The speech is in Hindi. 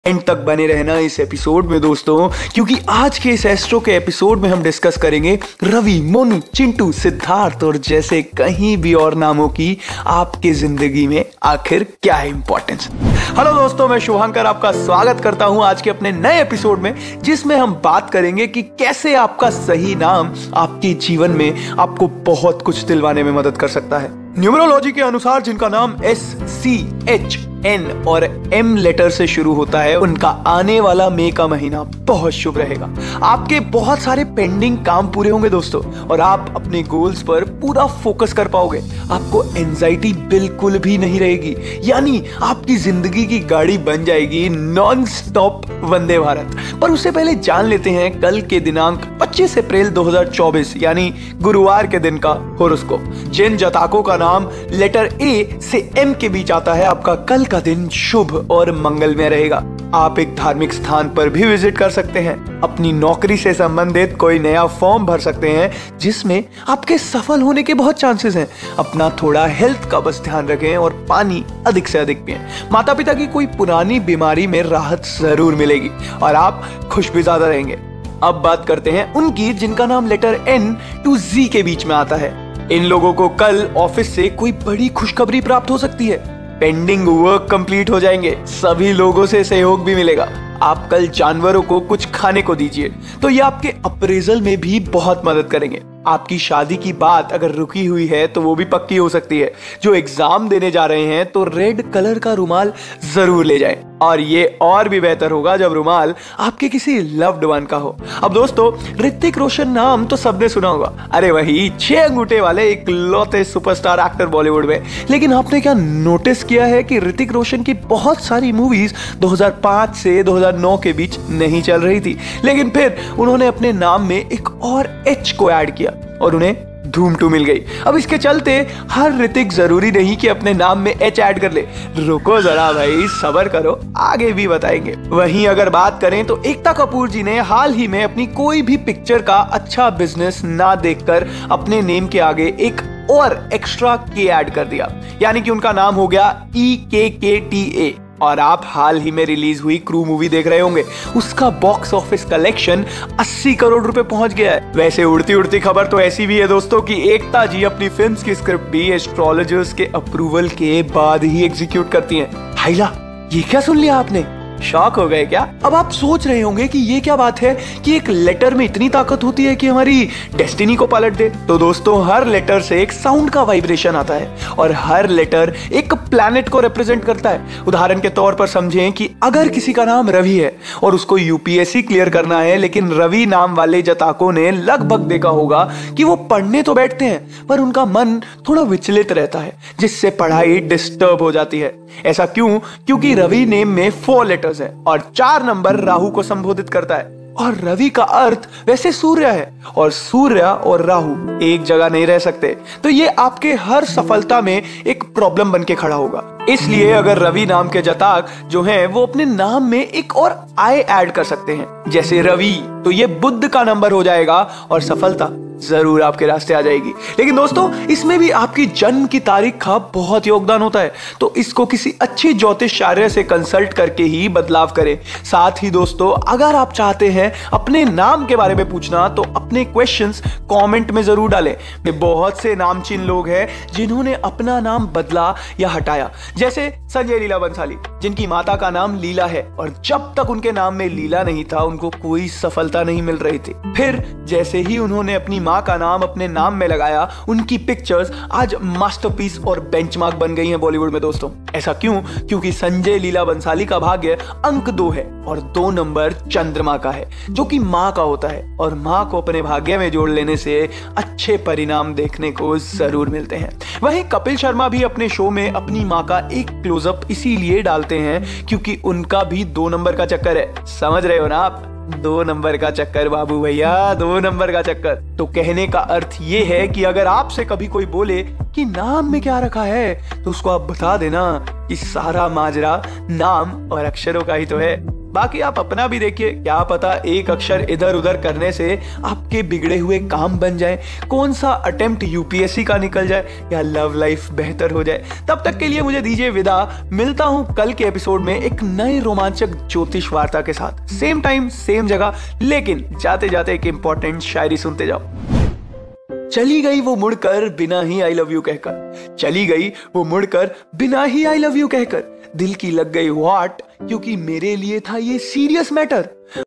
एंड तक बने रहना इस एपिसोड में दोस्तों, क्योंकि आज के इस एस्ट्रो के एपिसोड में हम डिस्कस करेंगे रवि, मोनू, चिंटू, सिद्धार्थ और जैसे कहीं भी और नामों की आपकी जिंदगी में आखिर क्या है इंपॉर्टेंस। हेलो दोस्तों, मैं शुभांकर आपका स्वागत करता हूं आज के अपने नए एपिसोड में, जिसमें हम बात करेंगे कि कैसे आपका सही नाम आपके जीवन में आपको बहुत कुछ दिलवाने में मदद कर सकता है। न्यूमरोलॉजी के अनुसार जिनका नाम SCHN और M लेटर से शुरू होता है, उनका आने वाला मई का महीना बहुत शुभ रहेगा। आपके बहुत सारे पेंडिंग काम पूरे होंगे दोस्तों, और आप अपने गोल्स पर पूरा फोकस कर पाओगे। आपको एंजाइटी बिल्कुल भी नहीं रहेगी, यानी आपकी जिंदगी की गाड़ी बन जाएगी नॉन स्टॉप वंदे भारत। पर उससे पहले जान लेते हैं कल के दिनांक 25 अप्रैल 2024 यानी गुरुवार के दिन का होरोस्कोप। जिन जातकों का नाम लेटर A से M के बीच आता है, आपका कल का दिन शुभ और मंगलमय रहेगा। आप एक धार्मिक स्थान पर भी विजिट कर सकते हैं, अपनी नौकरी से संबंधित कोई नया फॉर्म भर सकते हैं जिसमें आपके सफल होने के बहुत चांसेस हैं। अपना थोड़ा हेल्थ का बस ध्यान रखें और पानी अधिक से अधिक पिएं। माता पिता की कोई पुरानी बीमारी में राहत जरूर मिलेगी और आप खुश भी ज्यादा रहेंगे। अब बात करते हैं उनकी जिनका नाम लेटर N to Z के बीच में आता है। इन लोगों को कल ऑफिस से कोई बड़ी खुशखबरी प्राप्त हो सकती है। पेंडिंग वर्क कंप्लीट हो जाएंगे, सभी लोगों से सहयोग भी मिलेगा। आप कल जानवरों को कुछ खाने को दीजिए तो ये आपके अप्रेजल में भी बहुत मदद करेंगे। आपकी शादी की बात अगर रुकी हुई है तो वो भी पक्की हो सकती है। जो एग्जाम देने जा रहे हैं तो रेड कलर का रुमाल जरूर ले जाएं, और ये और भी बेहतर होगा जब रुमाल आपके किसी लव्ड वन का हो। अब दोस्तों, ऋतिक रोशन नाम तो सबने सुना होगा, अरे वही 6 अंगूठे वाले इकलौते सुपरस्टार एक्टर बॉलीवुड में। लेकिन आपने क्या नोटिस किया है कि ऋतिक रोशन की बहुत सारी मूवीज 2005 से 2009 के बीच नहीं चल रही थी, लेकिन फिर उन्होंने अपने नाम में एक और H को ऐड किया और उन्हें धूम 2 मिल गई। अब इसके चलते हर ऋतिक जरूरी नहीं कि अपने नाम में H ऐड कर ले। रुको जरा भाई, सब्र करो, आगे भी बताएंगे। वहीं अगर बात करें तो एकता कपूर जी ने हाल ही में अपनी कोई भी पिक्चर का अच्छा बिजनेस ना देखकर अपने नेम के आगे एक और एक्स्ट्रा K ऐड कर दिया, यानी कि उनका नाम हो गया EKKTA। और आप हाल ही में रिलीज हुई क्रू मूवी देख रहे होंगे, उसका बॉक्स ऑफिस कलेक्शन 80 करोड़ रुपए पहुंच गया है। वैसे उड़ती उड़ती खबर तो ऐसी भी है दोस्तों कि एकता जी अपनी फिल्म्स की स्क्रिप्ट भी एस्ट्रोलॉजर्स के अप्रूवल के बाद ही एग्जीक्यूट करती हैं। हाइला, ये क्या सुन लिया आपने? शॉक हो गए क्या? अब आप सोच रहे होंगे कि ये क्या बात है कि एक लेटर में इतनी ताकत होती है कि हमारी डेस्टिनी को पलट दे। तो दोस्तों, हर लेटर से एक साउंड का वाइब्रेशन आता है और हर लेटर एक प्लैनेट को रिप्रेजेंट करता है। उदाहरण के तौर पर समझें कि अगर किसी का नाम रवि है और उसको UPSC क्लियर करना है, लेकिन रवि नाम वाले जातकों ने लगभग देखा होगा कि वो पढ़ने तो बैठते हैं पर उनका मन थोड़ा विचलित रहता है, जिससे पढ़ाई डिस्टर्ब हो जाती है। ऐसा क्यों? क्योंकि रवि नेम में 4 लेटर्स है और 4 नंबर राहु को संबोधित करता है। और रवि का अर्थ वैसे सूर्य है, और सूर्य और राहु एक जगह नहीं रह सकते, तो ये आपके हर सफलता में एक प्रॉब्लम बन के खड़ा होगा। इसलिए अगर रवि नाम के जातक जो हैं वो अपने नाम में एक और I ऐड कर सकते हैं, जैसे रवि, तो ये बुध का नंबर हो जाएगा और सफलता जरूर आपके रास्ते आ जाएगी। लेकिन दोस्तों, इसमें भी आपकी जन्म की तारीख का बहुत योगदान होता है, तो इसको किसी अच्छी ज्योतिषाचार्य से कंसल्ट करके ही बदलाव करें। साथ ही दोस्तों, अगर आप चाहते हैं अपने नाम के बारे में पूछना तो अपने क्वेश्चंस कमेंट में जरूर डालें। बहुत से नामचीन लोग हैं जिन्होंने अपना नाम बदला या हटाया, जैसे संजय लीला बंसाली, जिनकी माता का नाम लीला है और जब तक उनके नाम में लीला नहीं था उनको कोई सफलता नहीं मिल रही थी। फिर जैसे ही उन्होंने अपनी मां का नाम अपने नाम में लगाया, उनकी पिक्चर्स आज मास्टरपीस और बेंचमार्क बन गई हैं बॉलीवुड में दोस्तों। ऐसा क्यों? क्योंकि संजय लीला बंसाली का भाग्य अंक 2 है और 2 नंबर चंद्रमा का है, जो कि मां का होता है, और मां को अपने भाग्य में जोड़ लेने से अच्छे परिणाम देखने को जरूर मिलते हैं। वहीं कपिल शर्मा भी अपने शो में अपनी मां का एक क्लोजअप इसीलिए डालते हैं क्योंकि उनका भी 2 नंबर का चक्कर है। समझ रहे हो ना आप? 2 नंबर का चक्कर बाबू भैया, 2 नंबर का चक्कर। तो कहने का अर्थ ये है कि अगर आपसे कभी कोई बोले कि नाम में क्या रखा है, तो उसको आप बता देना कि सारा माजरा नाम और अक्षरों का ही तो है। बाकी आप अपना भी देखिए, क्या पता एक अक्षर इधर उधर करने से आपके बिगड़े हुए काम बन जाए, कौन सा अटेम्प्ट यूपीएससी का निकल जाए या लव लाइफ बेहतर हो जाए। तब तक के लिए मुझे दीजिए विदा। मिलता हूं कल के एपिसोड में एक नए रोमांचक ज्योतिष वार्ता के साथ, सेम टाइम सेम जगह। लेकिन जाते जाते एक इंपॉर्टेंट शायरी सुनते जाओ। चली गई वो मुड़कर बिना ही आई लव यू कहकर, चली गई वो मुड़कर बिना ही आई लव यू कहकर, दिल की लग गई वाट, क्योंकि मेरे लिए था ये सीरियस मैटर।